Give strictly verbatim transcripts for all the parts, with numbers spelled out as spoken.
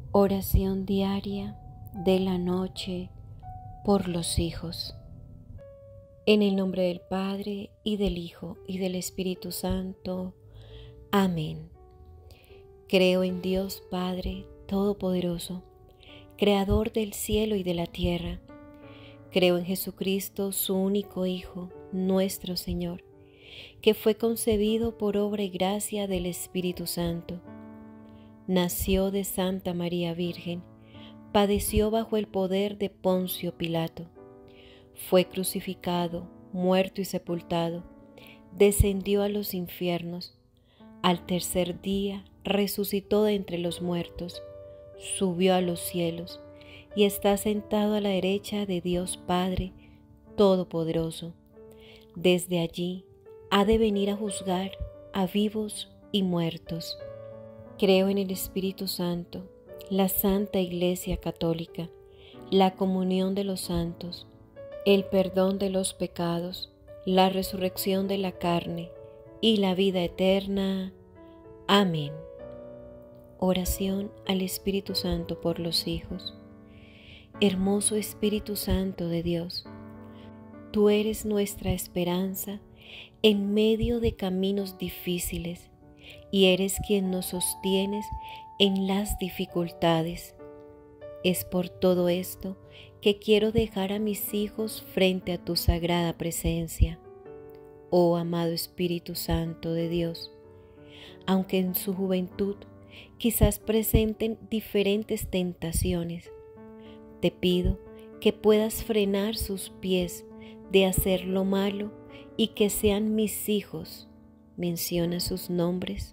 Oración diaria de la noche por los hijos. En el nombre del Padre, y del Hijo, y del Espíritu Santo. Amén. Creo en Dios Padre Todopoderoso, Creador del cielo y de la tierra. Creo en Jesucristo, su único Hijo, nuestro Señor, que fue concebido por obra y gracia del Espíritu Santo. Nació de Santa María Virgen, padeció bajo el poder de Poncio Pilato, fue crucificado, muerto y sepultado, descendió a los infiernos, al tercer día resucitó de entre los muertos, subió a los cielos y está sentado a la derecha de Dios Padre Todopoderoso. Desde allí ha de venir a juzgar a vivos y muertos. Creo en el Espíritu Santo, la Santa Iglesia Católica, la comunión de los santos, el perdón de los pecados, la resurrección de la carne y la vida eterna. Amén. Oración al Espíritu Santo por los hijos. Hermoso Espíritu Santo de Dios, tú eres nuestra esperanza en medio de caminos difíciles, y eres quien nos sostienes en las dificultades. Es por todo esto que quiero dejar a mis hijos frente a tu sagrada presencia. Oh amado Espíritu Santo de Dios, aunque en su juventud quizás presenten diferentes tentaciones, te pido que puedas frenar sus pies de hacer lo malo y que sean mis hijos. Menciona sus nombres.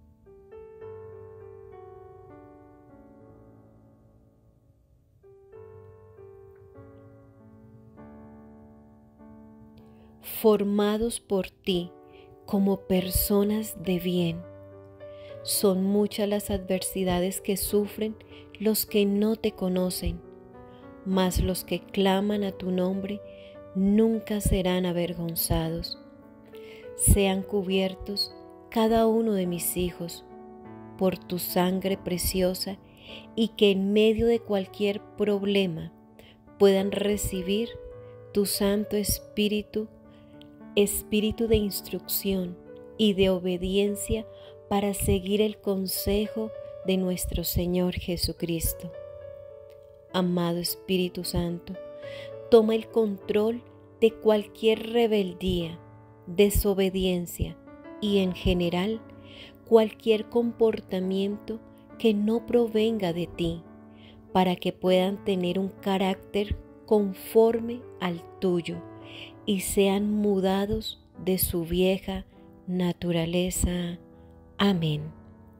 Formados por ti como personas de bien. Son muchas las adversidades que sufren los que no te conocen, mas los que claman a tu nombre nunca serán avergonzados. Sean cubiertos cada uno de mis hijos por tu sangre preciosa, y que en medio de cualquier problema puedan recibir tu Santo Espíritu, Espíritu de instrucción y de obediencia para seguir el consejo de nuestro Señor Jesucristo. Amado Espíritu Santo, toma el control de cualquier rebeldía, desobediencia y en general cualquier comportamiento que no provenga de ti, para que puedan tener un carácter conforme al tuyo y sean mudados de su vieja naturaleza. Amén.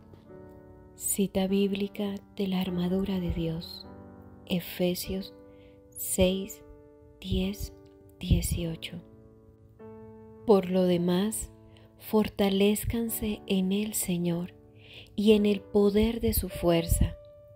Cita bíblica de la armadura de Dios, Efesios seis, diez, dieciocho. Por lo demás, fortalézcanse en el Señor y en el poder de su fuerza.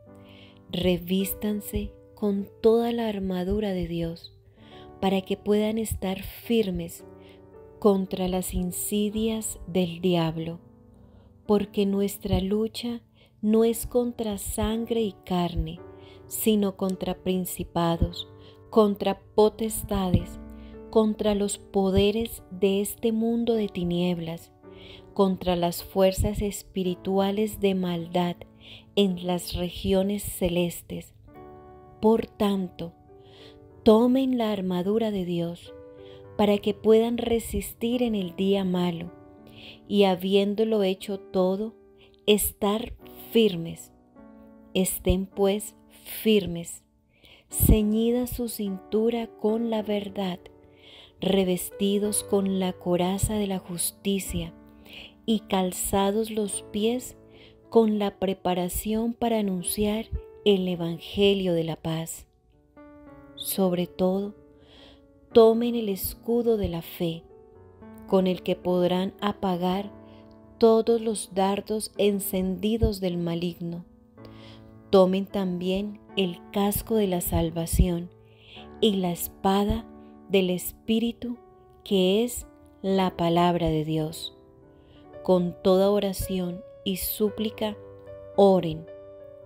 Revístanse con toda la armadura de Dios, para que puedan estar firmes contra las insidias del diablo, porque nuestra lucha no es contra sangre y carne, sino contra principados, contra potestades, contra los poderes de este mundo de tinieblas, contra las fuerzas espirituales de maldad en las regiones celestes. Por tanto, tomen la armadura de Dios para que puedan resistir en el día malo y, habiéndolo hecho todo, estar firmes. Estén pues firmes, ceñida su cintura con la verdad, revestidos con la coraza de la justicia y calzados los pies con la preparación para anunciar el Evangelio de la paz. Sobre todo, tomen el escudo de la fe, con el que podrán apagar todos los dardos encendidos del maligno. Tomen también el casco de la salvación y la espada del Espíritu, que es la palabra de Dios. Con toda oración y súplica, oren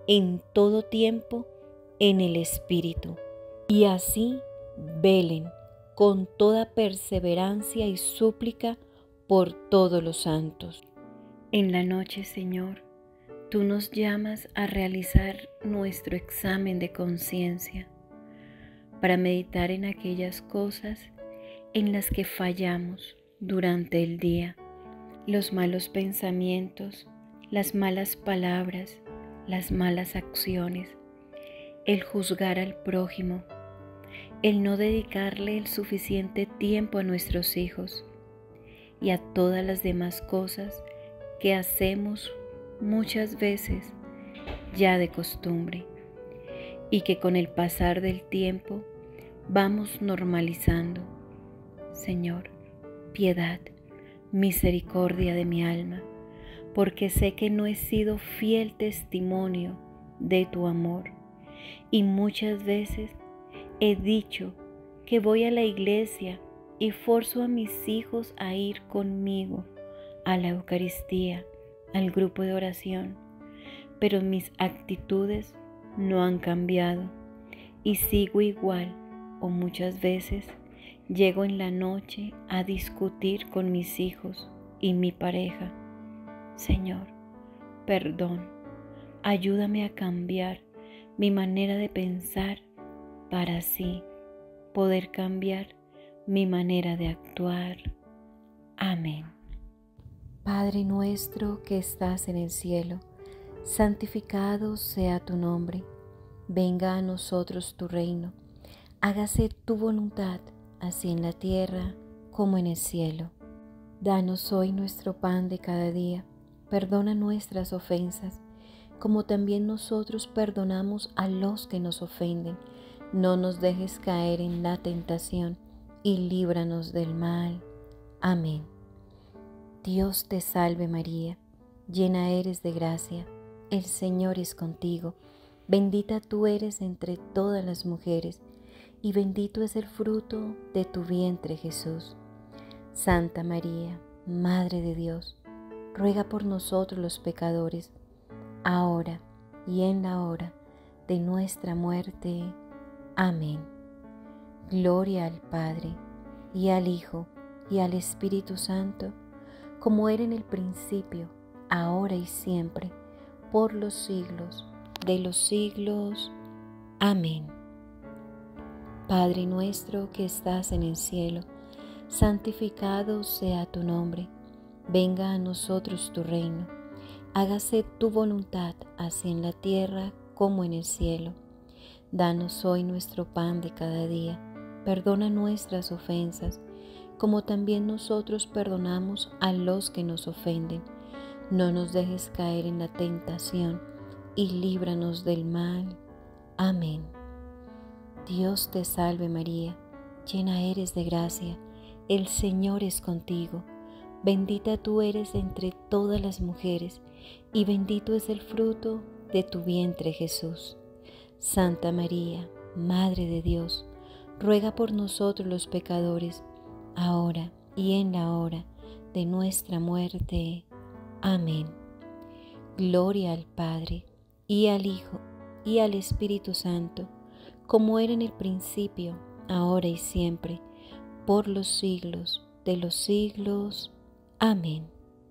en todo tiempo en el Espíritu, y así velen con toda perseverancia y súplica por todos los santos. En la noche, Señor, tú nos llamas a realizar nuestro examen de conciencia para meditar en aquellas cosas en las que fallamos durante el día, los malos pensamientos, las malas palabras, las malas acciones, el juzgar al prójimo, el no dedicarle el suficiente tiempo a nuestros hijos y a todas las demás cosas que hacemos muchas veces ya de costumbre y que con el pasar del tiempo vamos normalizando. Señor, piedad, misericordia de mi alma, porque sé que no he sido fiel testimonio de tu amor y muchas veces he dicho que voy a la iglesia y forzo a mis hijos a ir conmigo a la Eucaristía, al grupo de oración, pero mis actitudes no han cambiado y sigo igual, o muchas veces llego en la noche a discutir con mis hijos y mi pareja. Señor, perdón, ayúdame a cambiar mi manera de pensar para así poder cambiar mi manera de actuar. Amén. Padre nuestro que estás en el cielo, santificado sea tu nombre. Venga a nosotros tu reino. Hágase tu voluntad, así en la tierra como en el cielo. Danos hoy nuestro pan de cada día. Perdona nuestras ofensas, como también nosotros perdonamos a los que nos ofenden. No nos dejes caer en la tentación y líbranos del mal. Amén. Dios te salve María, llena eres de gracia, el Señor es contigo. Bendita tú eres entre todas las mujeres, y bendito es el fruto de tu vientre Jesús. Santa María, Madre de Dios, ruega por nosotros los pecadores, ahora y en la hora de nuestra muerte. Amén. Gloria al Padre, y al Hijo, y al Espíritu Santo, como era en el principio, ahora y siempre, por los siglos de los siglos. Amén. Padre nuestro que estás en el cielo, santificado sea tu nombre. Venga a nosotros tu reino. Hágase tu voluntad, así en la tierra como en el cielo. Danos hoy nuestro pan de cada día. Perdona nuestras ofensas, como también nosotros perdonamos a los que nos ofenden. No nos dejes caer en la tentación y líbranos del mal. Amén. Dios te salve María, llena eres de gracia, el Señor es contigo. Bendita tú eres entre todas las mujeres, y bendito es el fruto de tu vientre Jesús. Santa María, Madre de Dios, ruega por nosotros los pecadores, ahora y en la hora de nuestra muerte. Amén. Gloria al Padre, y al Hijo, y al Espíritu Santo, como era en el principio, ahora y siempre, por los siglos de los siglos. Amén.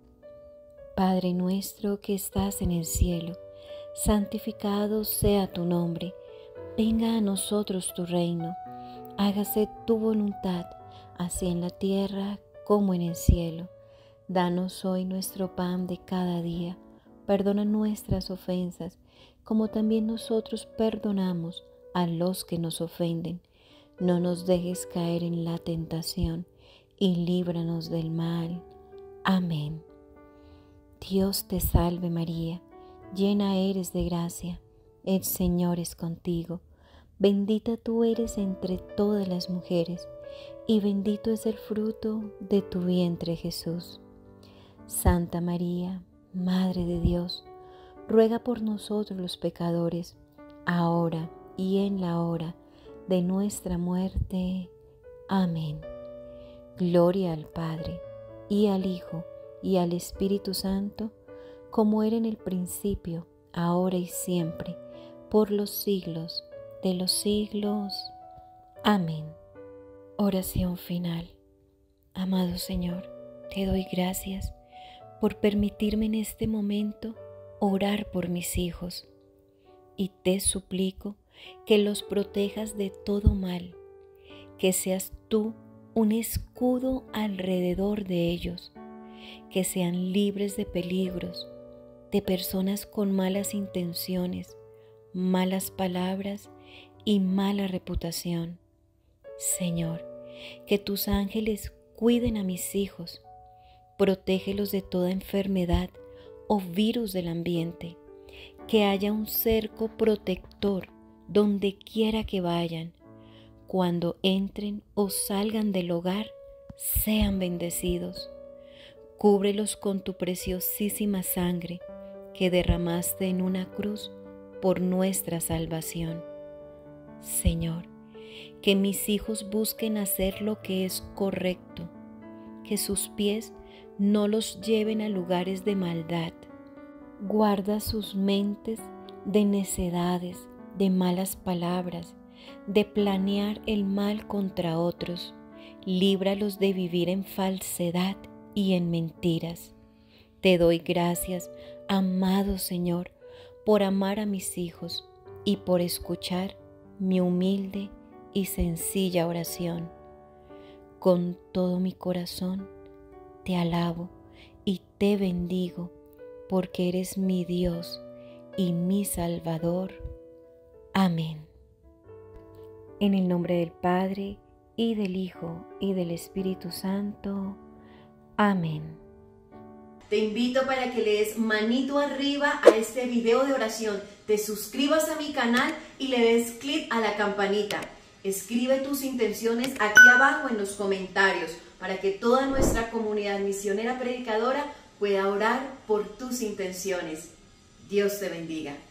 Padre nuestro que estás en el cielo, santificado sea tu nombre. Venga a nosotros tu reino. Hágase tu voluntad, así en la tierra como en el cielo. Danos hoy nuestro pan de cada día. Perdona nuestras ofensas, como también nosotros perdonamos a los que nos ofenden. No nos dejes caer en la tentación y líbranos del mal. Amén. Dios te salve María, llena eres de gracia, el Señor es contigo. Bendita tú eres entre todas las mujeres, y bendito es el fruto de tu vientre Jesús. Santa María, Madre de Dios, ruega por nosotros los pecadores, ahora y en la hora de nuestra muerte. Amén. Gloria al Padre, y al Hijo, y al Espíritu Santo, como era en el principio, ahora y siempre, por los siglos de los siglos. Amén. Oración final. Amado Señor, te doy gracias por permitirme en este momento orar por mis hijos, y te suplico que los protejas de todo mal, que seas tú un escudo alrededor de ellos, que sean libres de peligros, de personas con malas intenciones, malas palabras y mala reputación. Señor, que tus ángeles cuiden a mis hijos, protégelos de toda enfermedad o virus del ambiente, que haya un cerco protector donde quiera que vayan. Cuando entren o salgan del hogar, sean bendecidos. Cúbrelos con tu preciosísima sangre que derramaste en una cruz por nuestra salvación. Señor, que mis hijos busquen hacer lo que es correcto, que sus pies no los lleven a lugares de maldad. Guarda sus mentes de necedades, de malas palabras, de planear el mal contra otros. Líbralos de vivir en falsedad y en mentiras. Te doy gracias, amado Señor, por amar a mis hijos y por escuchar mi humilde y sencilla oración. Con todo mi corazón te alabo y te bendigo, porque eres mi Dios y mi Salvador. Amén. En el nombre del Padre, y del Hijo, y del Espíritu Santo. Amén. Te invito para que le des manito arriba a este video de oración, te suscribas a mi canal y le des clic a la campanita. Escribe tus intenciones aquí abajo en los comentarios para que toda nuestra comunidad misionera predicadora pueda orar por tus intenciones. Dios te bendiga.